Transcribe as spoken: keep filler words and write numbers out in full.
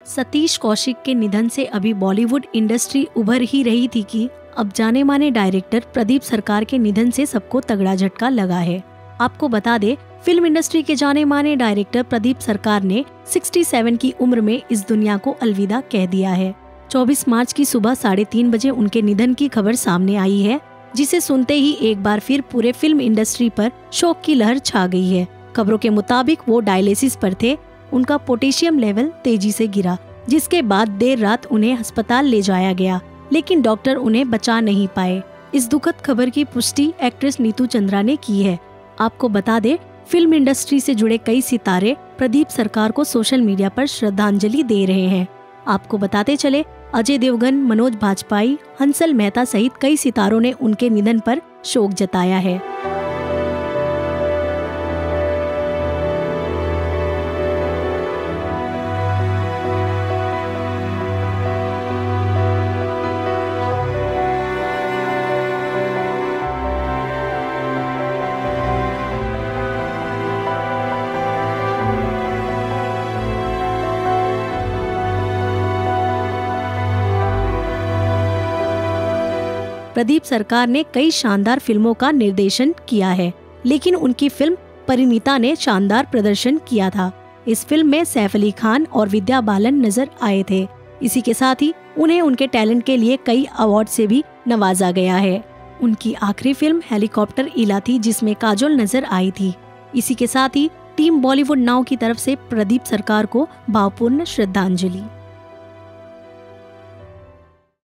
सतीश कौशिक के निधन से अभी बॉलीवुड इंडस्ट्री उभर ही रही थी कि अब जाने माने डायरेक्टर प्रदीप सरकार के निधन से सबको तगड़ा झटका लगा है। आपको बता दे, फिल्म इंडस्ट्री के जाने माने डायरेक्टर प्रदीप सरकार ने सड़सठ की उम्र में इस दुनिया को अलविदा कह दिया है। चौबीस मार्च की सुबह साढ़े तीन बजे उनके निधन की खबर सामने आई है, जिसे सुनते ही एक बार फिर पूरे फिल्म इंडस्ट्री पर शोक की लहर छा गई है। खबरों के मुताबिक वो डायलिसिस पर थे। उनका पोटेशियम लेवल तेजी से गिरा, जिसके बाद देर रात उन्हें अस्पताल ले जाया गया, लेकिन डॉक्टर उन्हें बचा नहीं पाए। इस दुखद खबर की पुष्टि एक्ट्रेस नीतू चंद्रा ने की है। आपको बता दे, फिल्म इंडस्ट्री से जुड़े कई सितारे प्रदीप सरकार को सोशल मीडिया पर श्रद्धांजलि दे रहे हैं। आपको बताते चले, अजय देवगन, मनोज बाजपेयी, हंसल मेहता सहित कई सितारों ने उनके निधन पर शोक जताया है। प्रदीप सरकार ने कई शानदार फिल्मों का निर्देशन किया है, लेकिन उनकी फिल्म परिणीता ने शानदार प्रदर्शन किया था। इस फिल्म में सैफ अली खान और विद्या बालन नजर आए थे। इसी के साथ ही उन्हें उनके टैलेंट के लिए कई अवार्ड से भी नवाजा गया है। उनकी आखिरी फिल्म हेलीकॉप्टर इला थी, जिसमें काजोल नजर आई थी। इसी के साथ ही टीम बॉलीवुड नाउ की तरफ से प्रदीप सरकार को भावपूर्ण श्रद्धांजलि।